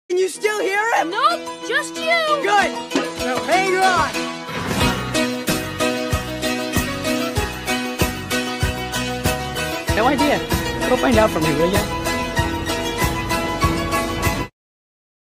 Can you still hear him? Nope, just you. Good. Now hang on. No idea. Go find out for me, will you?